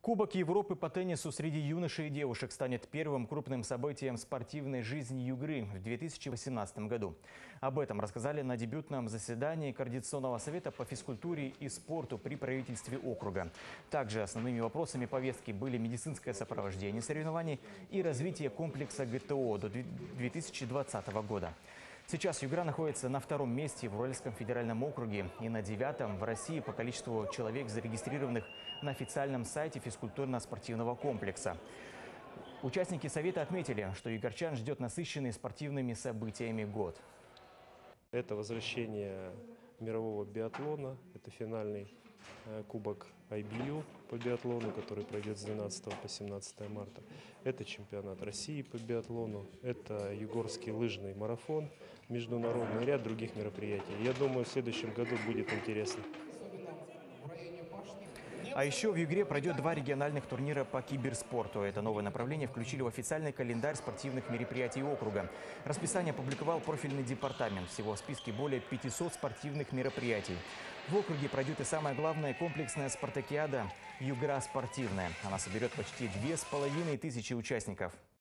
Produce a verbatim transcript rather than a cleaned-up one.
Кубок Европы по теннису среди юношей и девушек станет первым крупным событием спортивной жизни Югры в две тысячи восемнадцатом году. Об этом рассказали на дебютном заседании Координационного совета по физкультуре и спорту при правительстве округа. Также основными вопросами повестки были медицинское сопровождение соревнований и развитие комплекса ГТО до две тысячи двадцатого года. Сейчас Югра находится на втором месте в Уральском федеральном округе и на девятом в России по количеству человек, зарегистрированных на официальном сайте физкультурно-спортивного комплекса. Участники совета отметили, что югорчан ждет насыщенный спортивными событиями год. Это возвращение мирового биатлона, это финальный кубок ай би ю по биатлону, который пройдет с двенадцатого по семнадцатое марта. Это чемпионат России по биатлону, это югорский лыжный марафон, международный ряд других мероприятий. Я думаю, в следующем году будет интересно. А еще в Югре пройдет два региональных турнира по киберспорту. Это новое направление включили в официальный календарь спортивных мероприятий округа. Расписание опубликовал профильный департамент. Всего в списке более пятисот спортивных мероприятий. В округе пройдет и самое главное комплексная спартакиада «Югра спортивная». Она соберет почти две с половиной тысячи участников.